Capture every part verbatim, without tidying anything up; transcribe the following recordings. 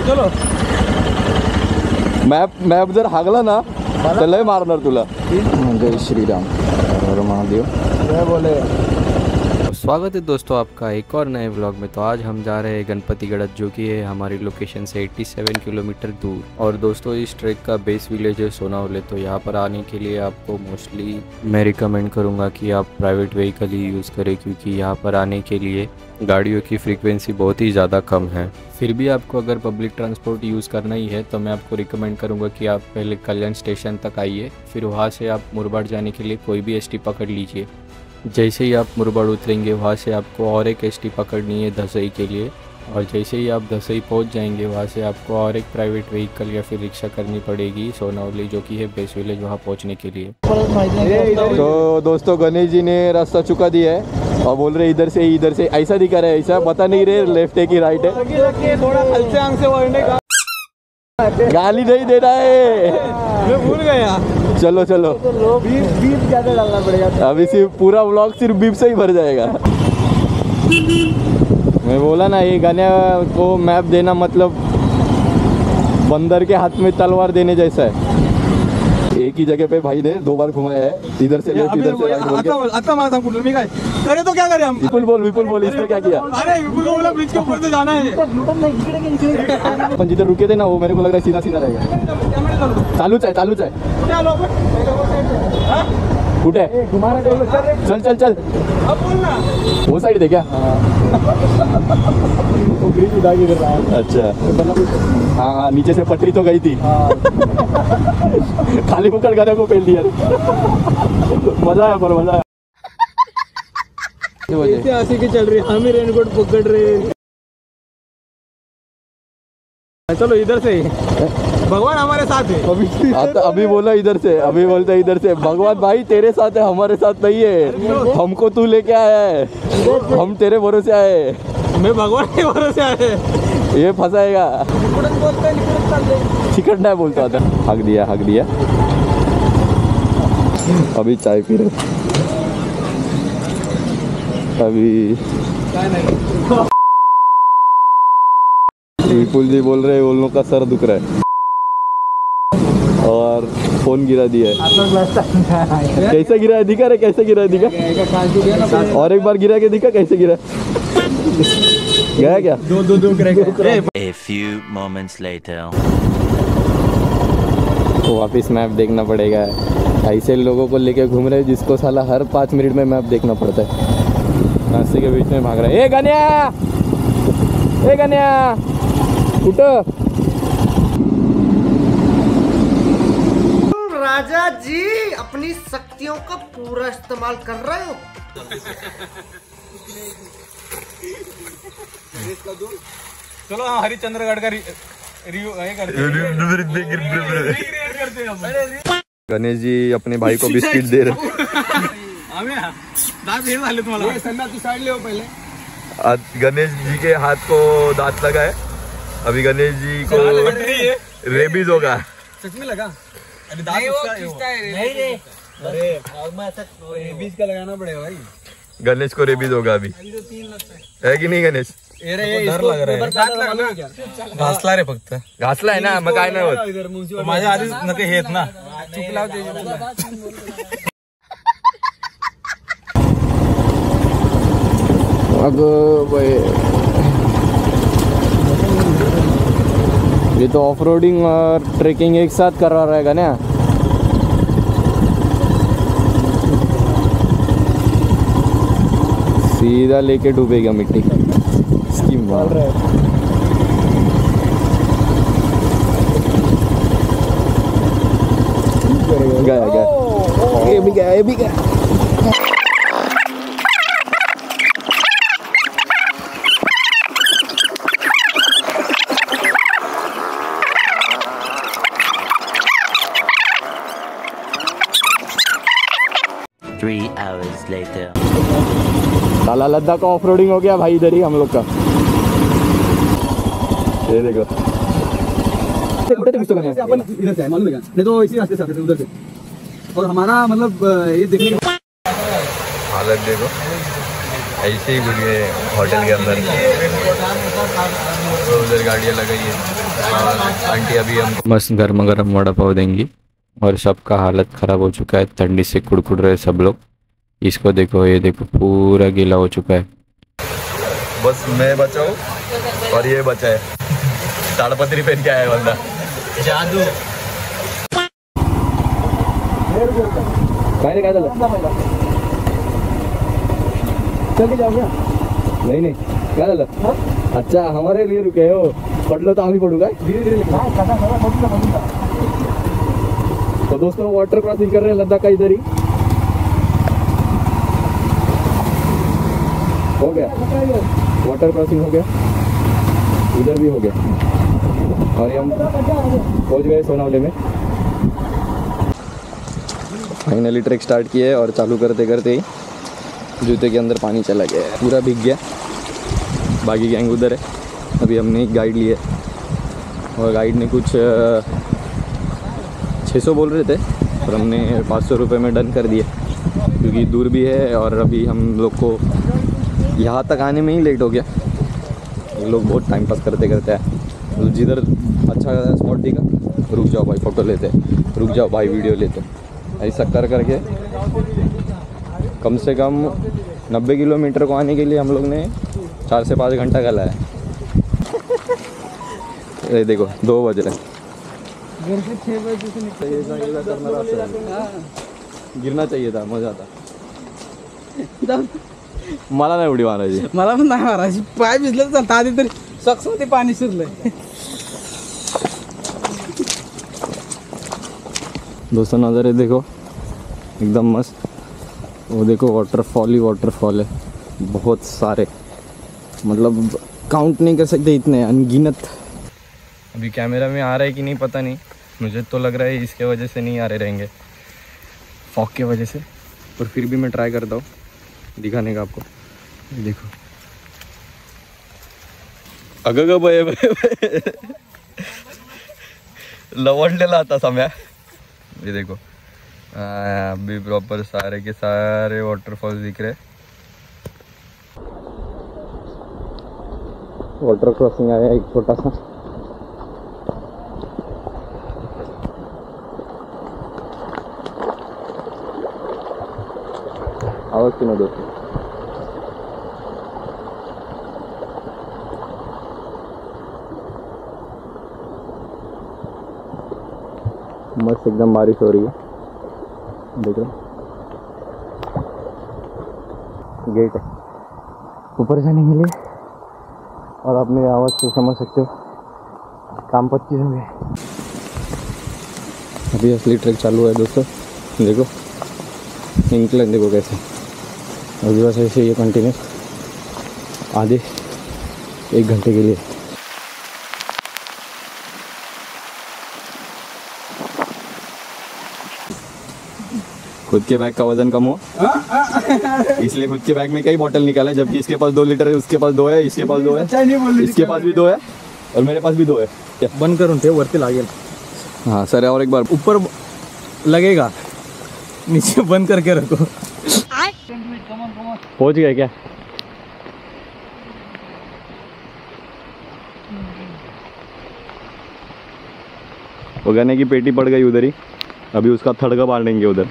चलो map map जर हागला ना तर लय मारणार तुला. जय श्रीराम, हर महादेव. क्या बोले. स्वागत है दोस्तों आपका एक और नए व्लॉग में। तो आज हम जा रहे हैं गणपतिगढ़, जो कि है हमारी लोकेशन से सत्तासी किलोमीटर दूर। और दोस्तों इस ट्रैक का बेस विलेज है सोनावले। तो यहाँ पर आने के लिए आपको मोस्टली मैं रिकमेंड करूँगा कि आप प्राइवेट व्हीकल ही यूज़ करें, क्योंकि यहाँ पर आने के लिए गाड़ियों की फ्रीक्वेंसी बहुत ही ज़्यादा कम है। फिर भी आपको अगर पब्लिक ट्रांसपोर्ट यूज़ करना ही है तो मैं आपको रिकमेंड करूँगा कि आप पहले कल्याण स्टेशन तक आइए, फिर वहाँ से आप मुरबाड जाने के लिए कोई भी एस टी पकड़ लीजिए। जैसे ही आप मुरबाड उतरेंगे वहाँ से आपको और एक एस टी पकड़नी है धसई के लिए, और जैसे ही आप धसई पहुँच जाएंगे वहाँ से आपको और एक प्राइवेट व्हीकल या फिर रिक्शा करनी पड़ेगी सोनावली, जो कि है बेस विलेज, वहाँ पहुँचने के लिए। तो दोस्तों गणेश जी ने रास्ता चुका दिया है और बोल रहे इधर से इधर से ऐसा दिखा रहा है, ऐसा बता नहीं रहे लेफ्ट है कि राइट है। थोड़ा हल्के आंख से वरने का गाली नहीं देना है, मैं भूल गया। चलो चलो बीफ बीफ ज़्यादा डालना पड़ेगा। अभी सिर्फ पूरा व्लॉग सिर्फ बीफ से ही भर जाएगा। मैं बोला ना ये गाने को मैप देना मतलब बंदर के हाथ में तलवार देने जैसा है। एक ही जगह पे भाई ने दो बार घुमाया है, इधर से लेफ्ट इधर से राइट बोल के। आता आता मारा था कुछ भी काय करे तो क्या करें हम. विपुल बोल विपुल बोल इसने क्या किया. अरे विपुल को बोला ब्रिज के ऊपर से जाना है. अपन जिधर रुके थे ना वो मेरे को लग रहा है सीधा सीधा रहेगा. चालूच आहे चालूच आहे. कुठे चल चल चल वो साइड थे क्या. अच्छा हाँ हाँ नीचे से पटरी तो गई थी. खाली पकड़ गाने को पहन दिया. मजा आया पर मजा आया. ऐसे हंसी की चल रही है, हम ही रेनकोट पकड़ रहे. चलो इधर से भगवान हमारे साथ है. अभी आता अभी बोला इधर से, अभी बोलता इधर से. भगवान भाई तेरे साथ है, हमारे साथ नहीं है. हमको तू लेके आया है, हम तेरे भरोसे आए. मैं भगवान के भरोसे आए. ये फंसाएगा. चिकट नहीं बोलता था. हक दिया हक दिया. अभी चाय पी रहे. अभी विपुल जी बोल रहे हैं उन लोग का सर दुख रहा है और फोन गिरा दिया है. कैसे गिरा है दिखा रे. कैसे गिरा है दिखा. और एक बार गिरा के दिखा कैसे गिरा. गया क्या. दो दो दो A few moments later. तो वापिस मैप देखना पड़ेगा. ऐसे लोगों को लेके घूम रहे जिसको साला हर पाँच मिनट में मैप देखना पड़ता है. रास्ते के बीच में भाग रहा है. ए गन्या ए गन्या उठ. राजा जी अपनी शक्तियों का पूरा इस्तेमाल कर रहे हो. चलो हाँ हरिश्चंद्रगढ़ का रिव्यू करते. गणेश जी अपने भाई को बिस्किट दे रहे. आज गणेश जी के हाथ को दांत लगा है. अभी गणेश जी को रेबीज होगा. सच में लगा. अरे दांत उसका नहीं रे. अरे रेबीज का लगाना पड़ेगा भाई. गणेश को रेबीज होगा अभी है की नाही गणेश. डर लग रहा है. घासला रे फक्त. घासला आहे ना मग काय नाही होत. माझ्या आधीच नके हेत ना. चुकला अगं बाई. ये तो ऑफ रोडिंग और ट्रेकिंग एक साथ करवा रहेगा ना. सीधा लेके डूबेगा मिट्टी. स्कीम मार रहा है. गया गया ये भी गया ये भी गया. Three hours later. साला लद्दाख का ऑफ रोडिंग हो गया भाई इधर ही हम लोग का. ये देखो अपन इधर से मालूम है नहीं तो इसी रास्ते से आते थे उधर से. और हमारा मतलब ये देखने हालत देखो. ऐसे ही घुस गए होटल के अंदर। तो उधर गाड़ियाँ लगाई है और आंटी अभी हम मस्त गर्मा गर्म वड़ा पाव देंगी और सबका हालत ख़राब हो चुका है, ठंडी से कुड़कुड़ रहे सब लोग। इसको देखो, ये देखो पूरा गीला हो चुका है। बस मैं बचा हूँ और ये बचा है, ताड़पत्री पहन के आया है बंदा। जादू काय रे, काय झालं? चल के जाओ क्या? नहीं नहीं, क्या झालं? अच्छा हमारे लिए रुके हो, पडलो तो आम्ही पडू काय? धीरे धीरे। तो दोस्तों वाटर क्रॉसिंग कर रहे हैं लद्दाख का इधर ही। हो गया वाटर क्रॉसिंग, हो गया इधर भी हो गया और ये हम पहुंच गए सोनावले में। फाइनली ट्रैक स्टार्ट किया है और चालू करते करते ही जूते के अंदर पानी चला गया है, पूरा भीग गया। बाकी गैंग उधर है। अभी हमने एक गाइड लिया और गाइड ने कुछ छः सौ बोल रहे थे और हमने पाँच सौ रुपये में डन कर दिया, क्योंकि दूर भी है और अभी हम लोग को यहाँ तक आने में ही लेट हो गया। ये लोग बहुत टाइम पास करते करते हैं, तो जिधर अच्छा स्पॉट दिखा रुक जाओ भाई फ़ोटो लेते, रुक जाओ भाई वीडियो लेते, ऐसा कर करके कम से कम नब्बे किलोमीटर को आने के लिए हम लोग ने चार से पाँच घंटा गला है। ये देखो दो बज रहे, घर से छः बजे से निकले। गिरना चाहिए था, मजा आता। मला नाही उडी मारायची, मला पण नाही मारायची, पाय भिजले तर आधी तरी सॉक्स मध्ये पाणी शिरलंय। दोस्तों नज़ारे देखो एकदम मस्त। वो देखो वाटरफॉल ही वाटरफॉल है, बहुत सारे, मतलब काउंट नहीं कर सकते, इतने अनगिनत। अभी कैमरा में आ रहा है कि नहीं पता नहीं, मुझे तो लग रहा है इसके वजह से नहीं आ रहे रहेंगे, फॉग के वजह से, पर फिर भी मैं ट्राई करता हूँ दिखाने का आपको। देखो अगं बये बये लवडलेला आता सम्या। ये देखो अभी प्रॉपर सारे के सारे वाटरफॉल दिख रहे। वाटर क्रॉसिंग आया एक छोटा सा, आवाज सुनो दोस्तों। मस्त एकदम बारिश हो रही है, देख रहे गेट है ऊपर जाने के लिए, और आप मेरी आवाज़ से समझ सकते हो काम पच्चीस हो गए। अभी असली ट्रैक चालू है दोस्तों, देखो इंक्लाइन देखो कैसे, अभी बस ऐसे ये कंटिन्यू आधे एक घंटे के लिए। खुद के बैग का वजन कम हो इसलिए खुद के बैग में कई बोतल निकाला है, जबकि इसके पास दो लीटर है, उसके पास दो है, इसके पास दो है, इसके पास भी दो है और मेरे पास भी दो है। बंद करून ठेव, वरती लागेल। हाँ सर, और एक बार ऊपर लगेगा, नीचे बंद करके रखो। पहुंच गए क्या? वो गने की पेटी पड़ गई उधर ही, अभी उसका थड़का बांधेंगे उधर।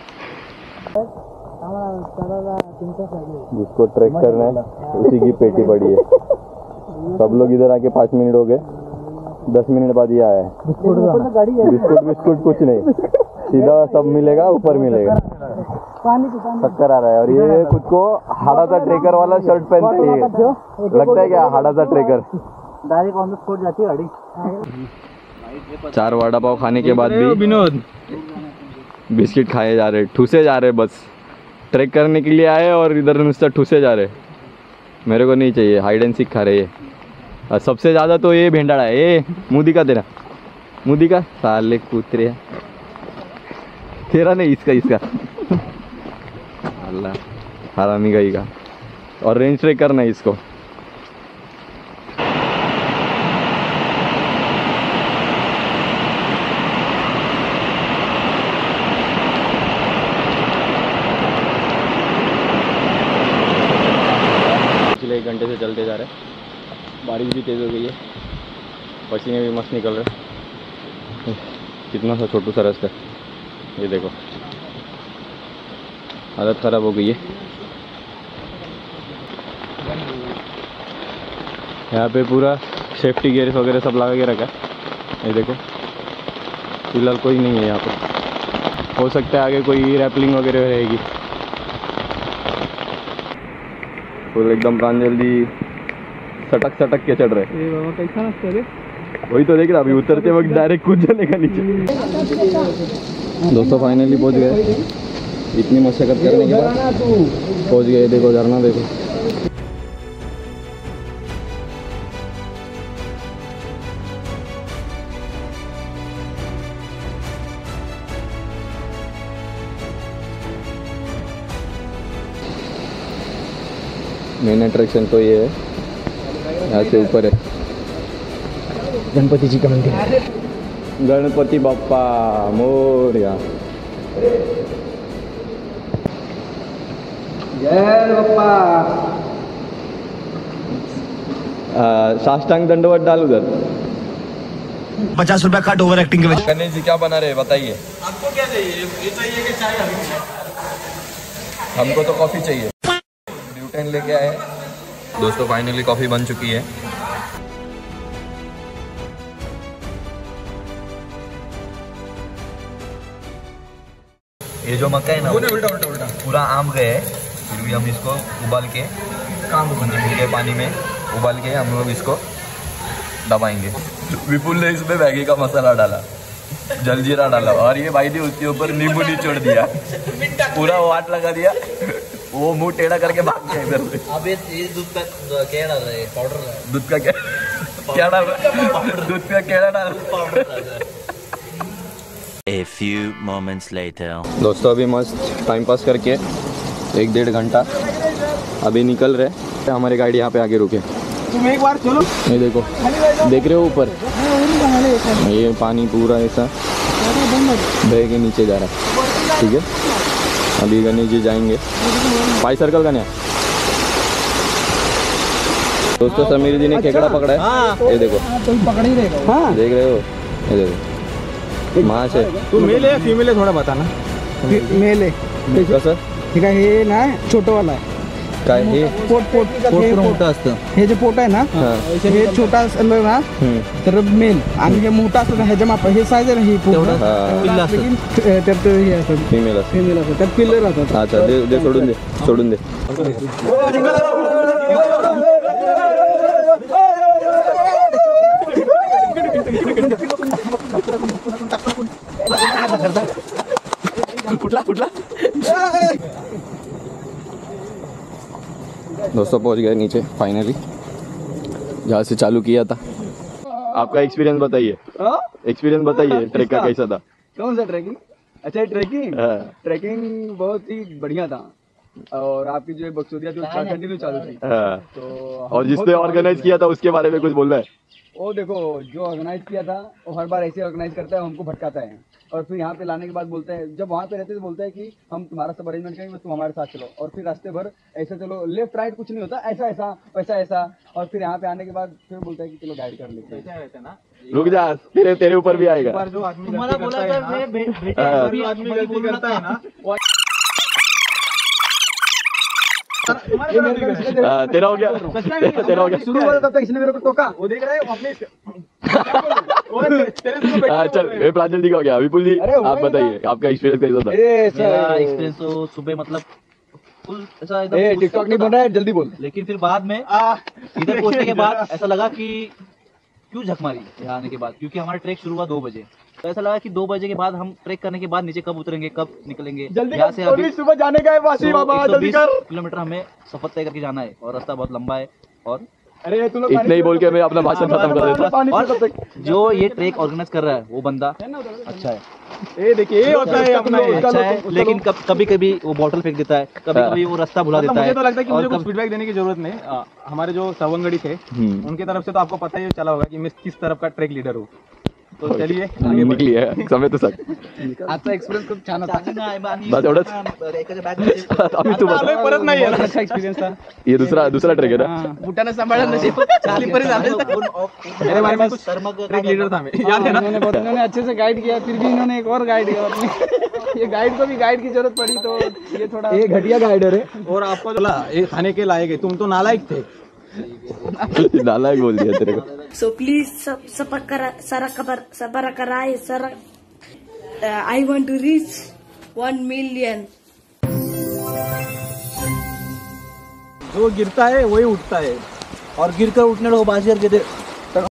जिसको ट्रैक करना है उसी की पेटी पड़ी है। सब लोग इधर आके पाँच मिनट हो गए, दस मिनट बाद ये आया है। बिस्कुट बिस्कुट कुछ नहीं, सीधा सब मिलेगा, ऊपर मिलेगा। चक्कर आ रहा है और ये खुद को हाड़ा ट्रेकर वाला शर्ट पहनते है, लगता है क्या हाड़ा tracker. Direct on the spot जाती है गाड़ी। चार वड़ा पाव खाने के बाद भी विनोद बिस्किट खाए जा रहे, ठूसे जा रहे, बस ट्रैक करने के लिए आए और इधर नुस्ता ठूसे जा रहे। मेरे को नहीं चाहिए, हाइड एंड सीक खा रहे ये। और सबसे ज़्यादा तो ये भेंडाड़ा है, ये मुदी का तेरा, मुदी का साले कुतरे, तेरा नहीं इसका इसका अल्लाह हरामी गई का। और रेंज ट्रैक करना है इसको। जा रहा है। बारिश भी तेज़ हो गई है, पसीने भी मस्त निकल रहे हैं। कितना सा छोटू सा रास्ता है, ये देखो, हालत ख़राब हो गई है। यहाँ पे पूरा सेफ्टी गियर वगैरह सब लगा के रखा है, ये देखो। फिलहाल कोई नहीं है यहाँ पे, हो सकता है आगे कोई रैपलिंग वगैरह रहेगी। फुल एकदम प्रांजलि सटक सटक के चढ़ रहे। ये बाबा कैसा रास्ता है? वही तो देख रहा, अभी उतरते वक्त डायरेक्ट कूद जाने का नीचे। दोस्तों फाइनली पहुंच गए, इतनी मशक्कत करने के बाद पहुंच गए। देखो झरना देखो। मेन अट्रैक्शन तो ये है, यहाँ से ऊपर है गणपति जी का मंदिर। गणपति बप्पा मोरया। जय बप्पा। साष्टांग दंडवत डाल उधर। पचास रुपया कट ओवर एक्टिंग के वजह। गणेश जी क्या बना रहे बताइए। आपको क्या चाहिए? ये चाहिए कि चाय? हमको तो कॉफ़ी चाहिए। ब्यूटेन लेके आए दोस्तों, फाइनली कॉफ़ी बन चुकी है। ये जो मक्का है ना, उल्टा उल्टा उल्टा पूरा आम गए है, फिर भी हम इसको उबाल के काम नींबू के पानी में उबाल के हम लोग इसको दबाएंगे। विपुल ने इसमें मैगी का मसाला डाला, जलजीरा डाला, और ये भाई ने उसके ऊपर नींबू निचोड़ दिया, पूरा वाट लगा दिया। वो मुंह टेढ़ा करके भाग गया इधर से। अब ये दूध का क्या डाल रहे हैं? पाउडर। दूध का क्या क्या डाल रहा है? दूध का केड़ा डाल powder. A few moments later. दोस्तों अभी मस्त टाइम पास करके एक डेढ़ घंटा अभी निकल रहे। हमारी गाड़ी यहाँ पे आगे रुके। तुम एक बार चलो। ये देखो, देख रहे हो ऊपर ये पानी पूरा ऐसा बह के नीचे जा रहा है। ठीक है, अभी गणेश जी जाएंगे पाई सर्कल का नया। दोस्तों समीर जी ने केकड़ा पकड़ा है, ये देखो। पकड़ ही रहेगा। देख रहे हो, ये देखो माँ से। तू मेल है फीमेल है थोड़ा बताना। मेल है। कसं ठीक आहे, हे ना छोटं वाला आहे। काय हे पोट पोट हे मोठं असतं। हे जे पोट आहे ना, हे छोटा असलं ना तर मेल, आणि हे मोठा असलं ना ह्याच्या माप हे साईज आहे ना ही पूर्ण लेकिन त्यात हे असतं फीमेल असं। फीमेल असतं, त्यात पिल्लर राहतात। अच्छा दे दे सोडून दे सोडून दे। दोस्तों पहुंच गए नीचे फाइनली, जहाँ से चालू किया था। आपका एक्सपीरियंस बताइए, एक्सपीरियंस बताइए ट्रैक का कैसा था? कौन सा ट्रैकिंग? अच्छा ट्रैकिंग हाँ। ट्रैकिंग बहुत ही बढ़िया था, और आपकी जो बक्सोदिया जो कंटिन्यू चालू थी। हाँ। तो और जिसने ऑर्गेनाइज किया था उसके बारे में कुछ बोल रहा है? वो देखो, जो ऑर्गेनाइज किया था वो हर बार ऐसे ऑर्गेनाइज करता है, हमको भटकाता है, और फिर यहाँ पे लाने के बाद बोलता है, जब वहाँ पे रहते तो बोलता है कि हम तुम्हारा सब अरेंजमेंट करेंगे, बस तुम हमारे साथ चलो, और फिर रास्ते भर ऐसा चलो, लेफ्ट राइट कुछ नहीं होता, ऐसा ऐसा वैसा ऐसा, और फिर यहाँ पे आने के बाद फिर बोलता है कि चलो गाइड कर लेते हैं। रुक जा, तेरे तेरे ऊपर भी आएगा। जो आदमी तुम्हारा बोला था मैं बेटे हाँ। अभी आदमी गलती करता है ना, हाँ, तेरा हो गया, तेरा हो गया। शुरू हुआ तब तक इसने मेरे को टोका, वो देख रहे हो अपने। हाँ चल, ये प्रांजल जी का हो गया। विपुल जी आप बताइए, आपका एक्सपीरियंस कैसा था? मेरा एक्सपीरियंस तो सुबह मतलब फुल ऐसा एकदम ए टिकटॉक नहीं बन रहा है, जल्दी बोल। लेकिन फिर बाद में इधर पहुंचने के बाद ऐसा लगा कि क्यों झक मारी यहाँ आने के बाद, क्योंकि हमारा ट्रैक शुरू हुआ दो बजे, तो ऐसा लगा कि दो बजे के बाद हम ट्रैक करने के बाद नीचे कब उतरेंगे, कब निकलेंगे। यहाँ से अभी सुबह जाने का है वासी बाबा, जल्दी कर। किलोमीटर हमें सफर तय करके जाना है, और रास्ता बहुत लंबा है। और अरे तू लोग इतना ही बोल के मैं अपना भाषण खत्म कर देता हूँ। और जो ये ट्रैक ऑर्गेनाइज कर रहा है वो बंदा अच्छा है, ए देखिए ये होता है अपना, अच्छा है, लेकिन कब कभी कभी वो बॉटल फेंक देता है, कभी कभी वो रास्ता भुला देता है। मुझे तो लगता है कि और मुझे कुछ कब- फीडबैक देने की जरूरत नहीं। आ, हमारे जो सवंगड़ी थे उनकी तरफ से तो आपको पता ही चला होगा कि मैं किस तरफ का ट्रैक लीडर हूँ। तो चलिए निघली आहे समय तो सांग आजचा एक्सपिरियन्स खूप छान होता. बस एवढंच आम्ही तू बस परत नाही येत. अच्छा एक्सपिरियन्स था. ये दुसरा दुसरा ट्रेक आहे ना. बुटाने सांभाळा नशीब चाली पर मेरे हमारे पास ट्रेक लीडर था. याद है ना, इन्होंने बहुत इन्होंने अच्छे से गाइड किया, फिर भी इन्होंने एक और गाइड किया. ये गाइड को भी गाइड की जरूरत पड़ी तो ये थोड़ा ये घटिया गाइडर है. और आपको ये खाने के लायक है, तुम तो नालायक थे. नालायक बोल दिया तेरे को. So please sub सबर करा सारा खबर सबर कराए सारा. I want to reach one million. जो गिरता है वही उठता है और गिरकर उठने को बाजी करके